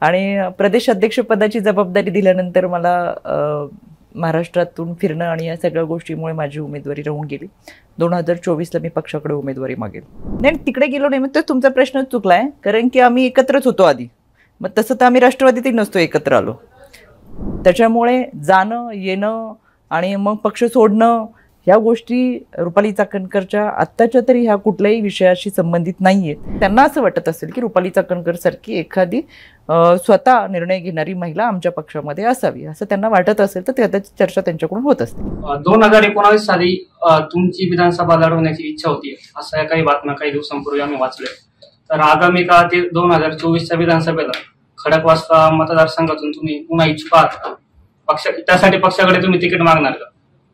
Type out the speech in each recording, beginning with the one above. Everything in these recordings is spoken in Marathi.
आणि प्रदेश अध्यक्षपदाची जबाबदारी दिल्यानंतर मला महाराष्ट्रातून फिरणं आणि या सगळ्या गोष्टीमुळे माझी उमेदवारी राहून गेली. 2024ला मी पक्षाकडे उमेदवारी मागेल. नाही, तिकडे गेलो नाही मग तुमचा प्रश्न चुकलाय, कारण की आम्ही एकत्रच होतो आधी. मग तसं तर आम्ही राष्ट्रवादीतही नसतो एकत्र आलो. त्याच्यामुळे जाणं येणं आणि मग पक्ष सोडणं ह्या गोष्टी रुपाली चाकणकरच्या आत्ताच्या तरी ह्या कुठल्याही विषयाशी संबंधित नाही आहेत. त्यांना असं वाटत असेल की रुपाली चाकणकर सारखी एखादी स्वतः निर्णय घेणारी महिला आमच्या पक्षामध्ये असावी, असं त्यांना वाटत असेल तर त्याची चर्चा त्यांच्याकडून होत असते. 2019 साली तुमची विधानसभा लढवण्याची इच्छा होती अशा काही बातम्या काही दिवसांपूर्वी आम्ही वाचल्या. तर आगामी काळातील 2024च्या विधानसभेला खडकवासला मतदारसंघातून तुम्ही पुन्हा इच्छुक आहात, त्यासाठी पक्षाकडे तुम्ही तिकीट मागणार का?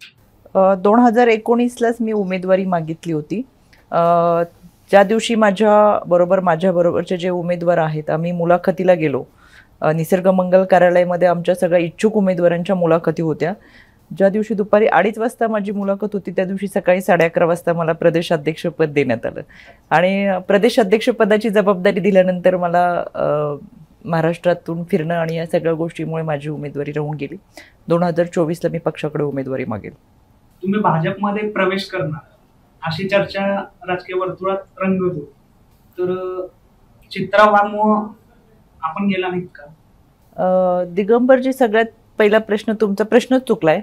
2019लाच मी उमेदवारी मागितली होती. ज्या दिवशी माझ्याबरोबरचे जे उमेदवार आहेत आम्ही मुलाखतीला गेलो. निसर्ग मंगल कार्यालयामध्ये आमच्या सगळ्या इच्छुक उमेदवारांच्या मुलाखती होत्या. ज्या दिवशी दुपारी 2:30 वाजता माझी मुलाखत होती त्या दिवशी सकाळी 11:30 वाजता मला प्रदेशाध्यक्षपद देण्यात आलं. आणि प्रदेशाध्यक्षपदाची जबाबदारी दिल्यानंतर मला महाराष्ट्रातून फिरणं आणि या सगळ्या गोष्टीमुळे माझी उमेदवारी राहून गेली. 2024ला मी पक्षाकडे उमेदवारी मागेल. तुम्ही भाजपमध्ये प्रवेश करणार अशी चर्चा राजकीय वर्तुळात रंगत होती, तर चित्रावामुळे आपण गेला नाहीत का? दिगंबरजी, सगळ्यात पहिला प्रश्न तुमचा प्रश्नच चुकलाय,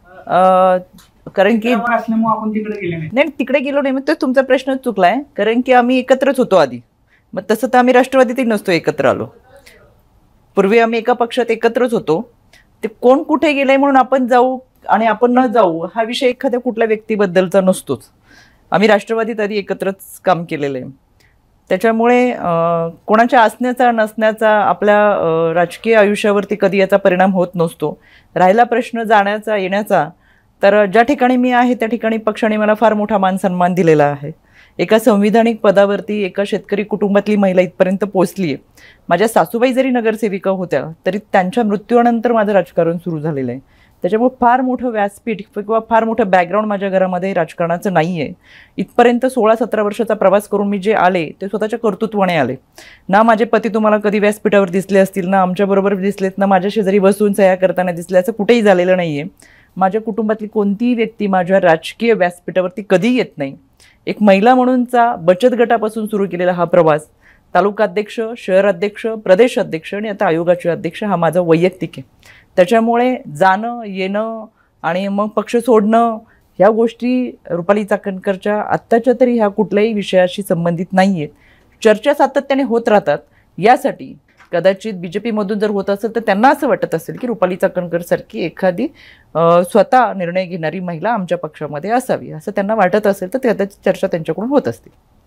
कारण की असल्यामुळे आपण तिकडे गेले नाही. तिकडे गेलो नाही मग तुमचा प्रश्नच चुकलाय, कारण की आम्ही एकत्रच होतो आधी. मग तसं तर आम्ही राष्ट्रवादीतही नसतो एकत्र आलो. पूर्वी आम्ही एका पक्षात एकत्रच होतो. ते कोण कुठे गेलंय म्हणून आपण जाऊ आणि आपण न जाऊ हा विषय एखाद्या कुठल्या व्यक्तीबद्दलचा नसतोच. आम्ही राष्ट्रवादीत आधी एकत्रच काम केलेलं आहे. त्याच्यामुळे कोणाच्या असण्याचा नसण्याचा आपल्या राजकीय आयुष्यावरती कधी याचा परिणाम होत नसतो. राहिला प्रश्न जाण्याचा येण्याचा, तर ज्या ठिकाणी मी आहे त्या ठिकाणी पक्षाने मला फार मोठा मान सन्मान दिलेला आहे. एका संविधानिक पदावरती एका शेतकरी कुटुंबातली महिला इथपर्यंत पोहोचली आहे. माझ्या सासूबाई जरी नगरसेविका होत्या तरी त्यांच्या मृत्यूनंतर माझं राजकारण सुरू झालेलं आहे. त्याच्यामुळे फार मोठं व्यासपीठ किंवा फार मोठं बॅकग्राऊंड माझ्या घरामध्ये राजकारणाचं नाही आहे. इथपर्यंत 16-17 वर्षाचा प्रवास करून मी जे आले ते स्वतःच्या कर्तृत्वाने आले. ना माझे पती तुम्हाला कधी व्यासपीठावर दिसले असतील, ना आमच्याबरोबर दिसलेत, ना माझ्या शेजारी बसून सह्या करताना दिसले, असं कुठेही झालेलं नाही आहे. माझ्या कुटुंबातली कोणतीही व्यक्ती माझ्या राजकीय व्यासपीठावरती कधी येत नाही. एक महिला म्हणूनचा बचत गटापासून सुरू केलेला हा प्रवास तालुकाध्यक्ष, शहर अध्यक्ष, प्रदेश अध्यक्ष आणि आता आयोगाचे अध्यक्ष हा माझा वैयक्तिक आहे. त्याच्यामुळे जाणं येणं आणि मग पक्ष सोडणं ह्या गोष्टी रुपाली चाकणकरच्या आत्ताच्या तरी ह्या कुठल्याही विषयाशी संबंधित नाही आहेत. चर्चा सातत्याने होत राहतात. यासाठी कदाचित बीजेपीमधून जर होत असेल तर त्यांना असं वाटत असेल की रुपाली चाकणकर सारखी एखादी स्वतः निर्णय घेणारी महिला आमच्या पक्षामध्ये असावी, असं त्यांना वाटत असेल तर त्याची चर्चा त्यांच्याकडून होत असते.